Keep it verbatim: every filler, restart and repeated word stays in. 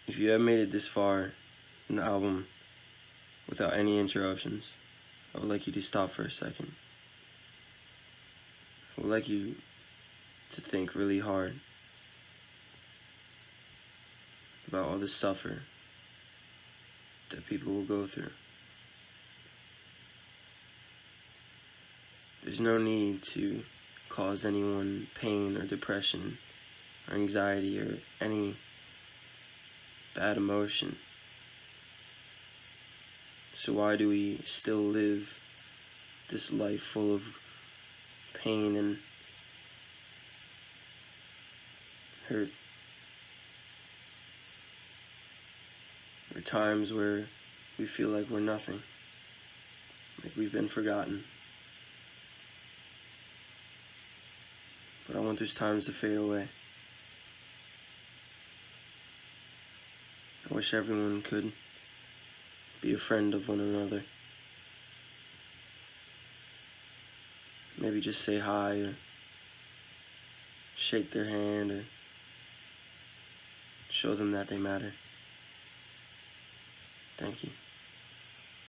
If you have made it this far in the album without any interruptions, I would like you to stop for a second. I would like you to think really hard about all the suffer that people will go through. There's no need to cause anyone pain or depression or anxiety or any bad emotion. So why do we still live this life full of pain and hurt? There are times where we feel like we're nothing, like we've been forgotten. But I want those times to fade away. I wish everyone could be a friend of one another. Maybe just say hi or shake their hand or show them that they matter. Thank you.